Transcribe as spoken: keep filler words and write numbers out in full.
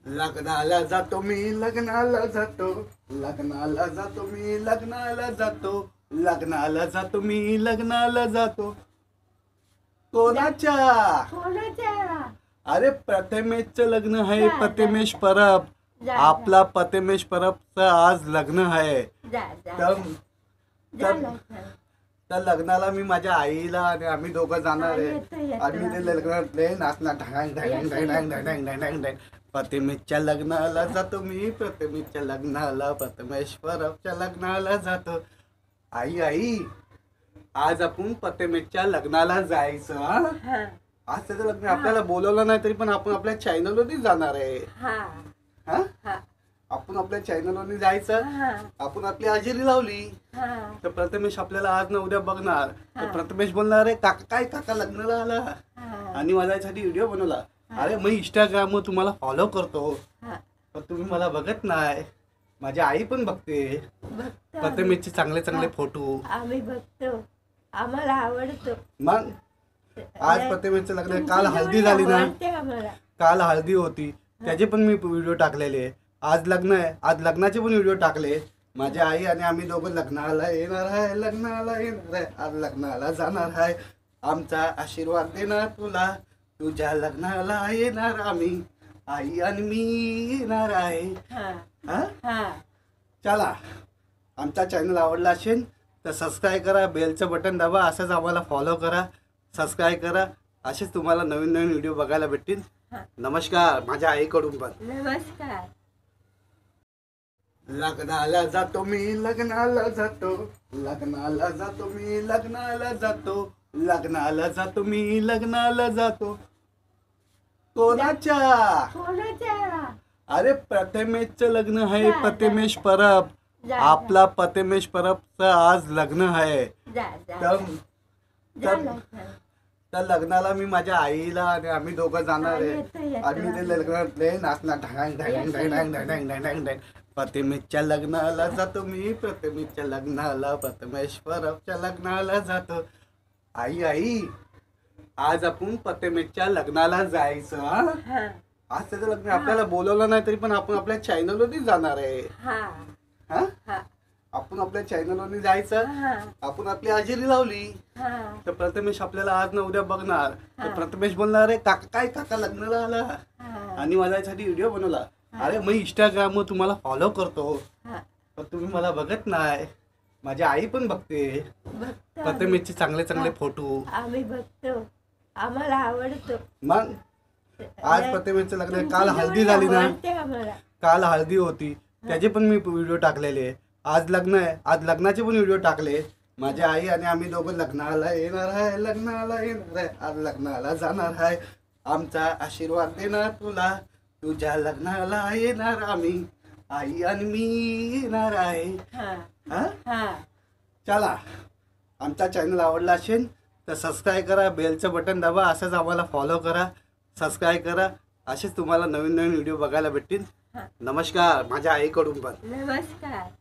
लग्नाला जातो मी लग्नाला जातो लग्नाला जातो मी लग्नाला जातो लग्नाला जातो मी लग्नाला जातो कोणाच्या कोणाच्या? अरे प्रथमेशचं लग्न आहे जा, प्रथमेश परब जा, आपला प्रथमेश परबचं आज लग्न आहे जा जा तर जा तर- लवकर. त्या लग्नाला मी माझ्या आईला आणि आम्ही दोघं जाणार हा, आहे येतो, येतो. आम्ही ते लग्नातले नाचणार ढांग ढांग ढांग ढांग ढांग ढांग ढांग ढांग प्रतिमेशच्या लग्नाला जातो मी प्रतिमेशच्या लग्नाला प्रथमेश परबच्या लग्नाला जातो आई आई आज आपण प्रतिमेशच्या लग्नाला जायचं हा? हा आज त्याचं लग्न आहे. आपल्याला बोलवलं नाही तरी पण आपण आपल्या चॅनलवरती जाणार आहे हा हा हा आपण आपल्या चॅनलवरती जायचं हा आपण आपली हजेरी लावली हा तर प्रथमेश आपल्याला आज ना उद्या बघणार तर हा. प्रथमेश बोलणार आहे काका काय काका लग्नाला आला हा आणि मला यासाठी व्हिडिओ बनवला अरे मी इंस्टाग्रामवर तुम्हाला फॉलो करतो हा पण तुम्ही मला बघत नाही माझी आई पण बघते बघतो प्रथमेशचे चांगले चांगले हा. फोटो आम्ही बघतो आम्हाला आवडतो. मग आज प्रथमेशचं लग्न आहे. काल तुमची हल्दी जोडी झाली ना आवडते आम्हाला. काल हळदी होती त्याचे पण मी व्हिडिओ टाकलेले आज लग्न आहे आज लग्नाचे पण व्हिडिओ टाकले माझी आई आणि आम्ही दोघं लग्नाला येणार आहे लग्नाला येणार आहे आज लग्नाला जाणार आहे आमचा आशीर्वाद देणार तुला तुझ्या लग्नाला येणार आम्ही आई आणि मी येणार आहे हा हा हा चला आमचा चॅनल आवडला असेल तर सबस्क्राईब करा बेलचं बटन दाबा असंच आम्हाला फॉलो करा सबस्क्राईब करा असेच तुम्हाला नवीन नवीन व्हिडिओ बघायला भेटतील हा. नमस्कार माझ्या आईकडून पण नमस्कार. लग्नाला जातो मी लग्नाला जातो लग्नाला जातो मी लग्नाला जातो लग्नाला जातो मी लग्नाला जातो कोणाच्या कोणाच्या? अरे प्रथमेशचं लग्न आहे जा, जा. प्रथमेश परब जा, आपला प्रथमेश परबचं आज लग्न आहे जा जा तर जा तर- लवकर. त्या लग्नाला मी माझ्या आईला आणि आम्ही दोघं जाणार हा, आहे येतो, येतो. आम्ही ते लग्नातले नाचणार ढांग ढांग येतो, ढांग ढांग येतो. ढांग ढांग ढांग ढांग प्रतिमेशच्या लग्नाला जातो मी प्रतिमेशच्या लग्नाला प्रथमेश परबच्या लग्नाला जातो आई आई आज आपण प्रतिमेशच्या लग्नाला जायचं हा हा आज त्याचं लग्न आहे. आपल्याला बोलवलं नाही तरी पण आपण आपल्या चॅनलवरती जाणार आहे हा हा हा आपण आपल्या चॅनलवरती जायचं हा आपण आपली हजेरी लावली हा तर प्रथमेश आपल्याला आज ना उद्या बघणार तर हा. प्रथमेश बोलणार आहे काका काय काका लग्नाला आला हा आणि मला यासाठी व्हिडिओ बनवला अरे मी इंस्टाग्रामवर तुम्हाला फॉलो करतो हा पण तुम्ही मला बघत नाही माझी आई पण बघते बघतो प्रथमेशचे चांगले चांगले हा. फोटो आम्ही बघतो आम्हाला आवडतो. मग आज प्रथमेशचं लग्न आहे. काल तुमची हळदी जोडी झाली ना आवडते आम्हाला. काल हळदी होती त्याचे पण मी व्हिडिओ टाकलेले आज लग्न आहे आज लग्नाचे पण व्हिडिओ टाकले माझी आई आणि आम्ही दोघं लग्नाला येणार आहे लग्नाला येणार आहे आज लग्नाला जाणार आहे आमचा आशीर्वाद देणार तुला तुझ्या लग्नाला येणार आम्ही आई आणि मी येणार आहे हा हा हा चला आमचा चॅनल आवडला असेल तर सबस्क्राईब करा बेलचं बटन दाबा असंच आम्हाला फॉलो करा सबस्क्राईब करा असेच तुम्हाला नवीन नवीन व्हिडिओ बघायला भेटतील हा. नमस्कार माझ्या आईकडून पण नमस्कार.